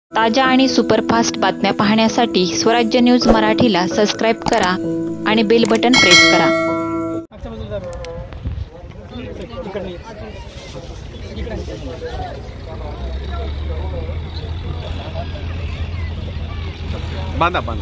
ताज्या आणि सुपरफास्ट बातम्या पाहण्यासाठी स्वराज्य न्यूज मराठीला सबस्क्राईब करा आणि बेल बटन प्रेस करा। बांधा बांधा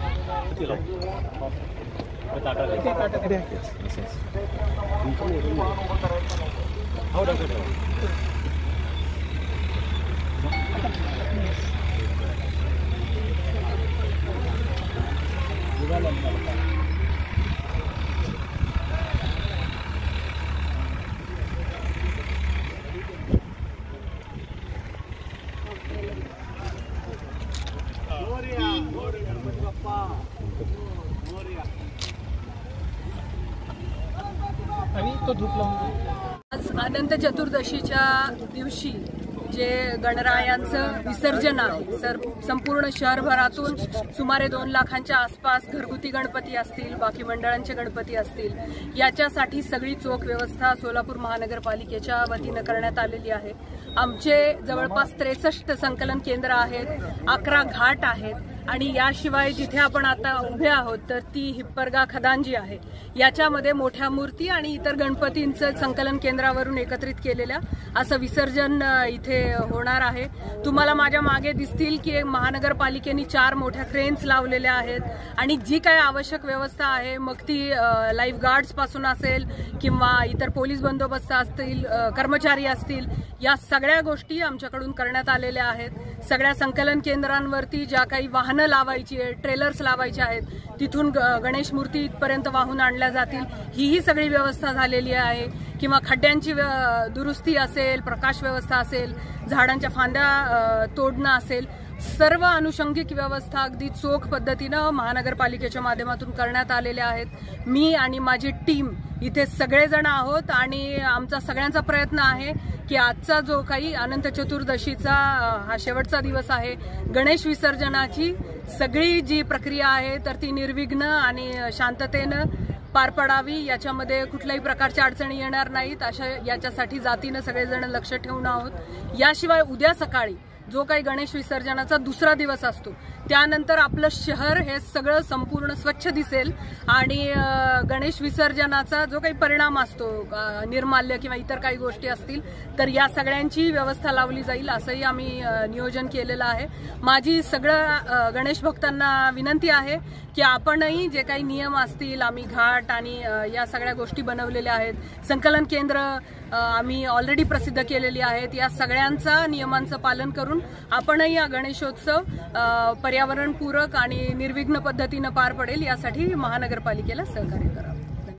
आज अनंत चतुर्दशीच्या दिवशी जे गणरायांचं विसर्जन आहे, संपूर्ण शहरभरातून सुमारे 2 लाखांच्या आसपास घरगुती गणपती असतील, बाकी मंडळांचे गणपती असतील, याच्यासाठी सगळी चोख व्यवस्था सोलापूर महानगरपालिकेच्या वतीनं करण्यात आलेली आहे। आमचे जवळपास 63 संकलन केंद्र आहेत, 11 घाट आहेत आणि याशिवाय जिथे आपण आता उभे आहोत तर ती हिप्परगा खदान जी आहे, याच्यामध्ये मोठ्या मूर्ती आणि इतर गणपतींचं संकलन केंद्रावरून एकत्रित केलेल्या असं विसर्जन इथे होणार आहे। तुम्हाला माझ्या मागे दिसतील की महानगरपालिकेने 4 मोठ्या क्रेन्स लावलेल्या आहेत आणि जी काही आवश्यक व्यवस्था आहे, मग ती लाईफ गार्ड्स पासून असेल किंवा इतर पोलीस बंदोबस्त असतील, कर्मचारी असतील, या सगळ्या गोष्टी आमच्याकडून करण्यात आलेल्या आहेत। सगळ्या संकलन केंद्रांवरती ज्या काही वाहनं लावायची आहेत, ट्रेलर्स लावायचे आहेत, तिथून गणेश मूर्ती इथपर्यंत वाहून आणल्या जातील, ही सगळी व्यवस्था झालेली आहे। किंवा खड्ड्यांची दुरुस्ती असेल, प्रकाश व्यवस्था असेल, झाडांच्या फांद्या तोडणं असेल, सर्व अनुषंगिक व्यवस्था अगदी चोख पद्धतीनं महानगरपालिकेच्या माध्यमातून करण्यात आलेल्या आहेत। मी आणि माझी टीम इथे सगळेजण आहोत आणि आमचा सगळ्यांचा प्रयत्न आहे की आजचा जो काही अनंत चतुर्दशीचा हा शेवटचा दिवस आहे, गणेश विसर्जनाची सगळी जी प्रक्रिया आहे तर ती निर्विघ्न आणि शांततेनं पार पडावी, याच्यामध्ये कुठल्याही प्रकारच्या अडचणी येणार नाहीत, अशा याच्यासाठी जातीनं सगळेजण लक्ष ठेवून आहोत। याशिवाय उद्या सकाळी जो काही गणेश विसर्जनाचा दुसरा दिवस असतो, त्यानंतर आपलं शहर हे सगळं संपूर्ण स्वच्छ दिसेल आणि गणेश विसर्जनाचा जो काही परिणाम असतो, निर्माल्य किंवा इतर काही गोष्टी असतील, तर या सगळ्यांची व्यवस्था लावली जाईल असंही आम्ही नियोजन केलेलं आहे। माझी सगळं गणेश भक्तांना विनंती आहे की आपणही जे काही नियम असतील, आम्ही घाट आणि या सगळ्या गोष्टी बनवलेल्या आहेत, संकलन केंद्र आम्ही ऑलरेडी प्रसिद्ध केलेली आहेत, या सगळ्यांचा नियमांचं पालन करून आपणही हा गणेशोत्सव पर्यावरणपूरक आणि निर्विघ्न पद्धतीनं पार पडेल यासाठी महानगरपालिकेला सहकार्य करावं।